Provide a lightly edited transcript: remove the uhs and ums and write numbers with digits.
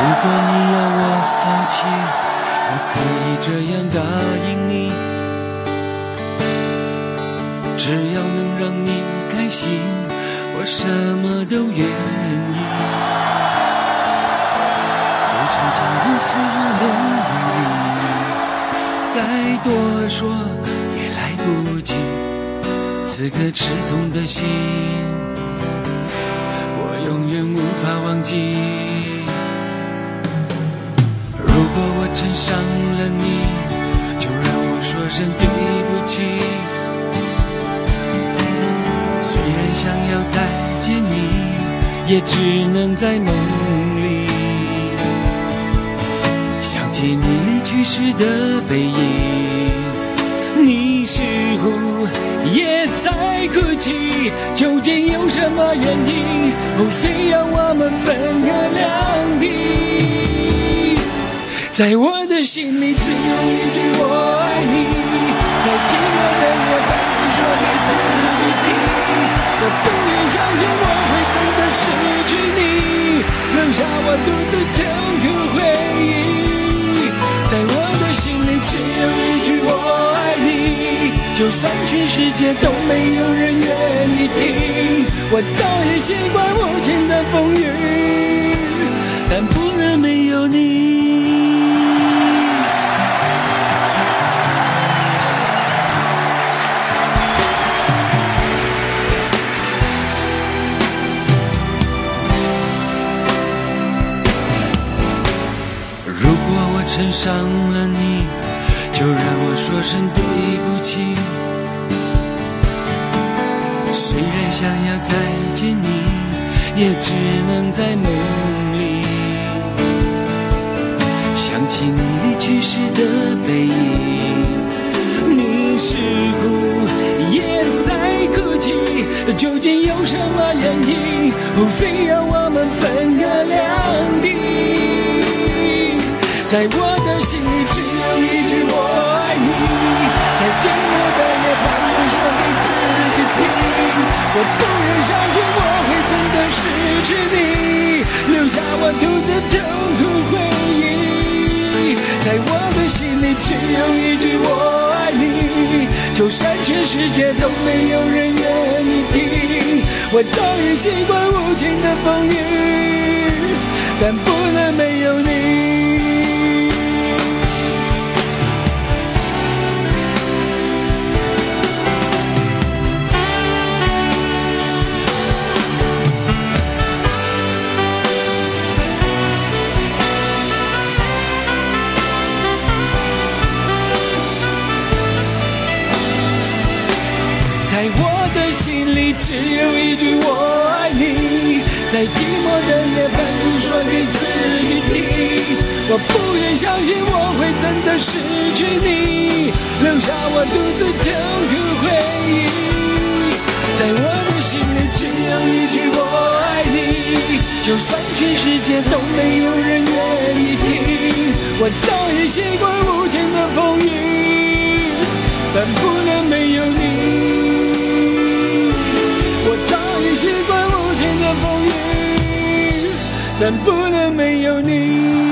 如果你要我放弃，我可以这样答应你，只要能让你开心，我什么都愿意。流程像如此无能为力，再多说也来不及，此刻刺痛的心，我永远无法忘记。如果我真伤了你，就让我说声对不起。虽然想要再见你，也只能在梦里。想起你离去时的背影，你似乎也在哭泣。究竟有什么原因，非要我们分隔两地？在我的心里只有一句我爱你，在寂寞的夜反复说给自己听。我不愿相信我会真的失去你，留下我独自痛苦回忆。在我的心里只有一句我爱你，就算全世界都没有人愿意听。我早已习惯无情的风雨，但不能没有你。承伤了你，就让我说声对不起。虽然想要再见你，也只能在梦里。想起你离去时的背影，你似乎也在哭泣。究竟有什么原因，非要我们分隔两地？在我的心里只有一句我爱你，在寂寞的夜反复说给自己听。我不愿相信我会真的失去你，留下我独自痛苦回忆。在我的心里只有一句我爱你，就算全世界都没有人愿意听。我早已习惯无情的风雨，但不能没有你。在我的心里只有一句我爱你，在寂寞的夜反复说给自己听。我不愿相信我会真的失去你，留下我独自痛苦回忆。在我的心里只有一句我爱你，就算全世界都没有人愿意听。我早已习惯无情的风雨，但不能没有你。我早已习惯无情的风雨，但不能没有你。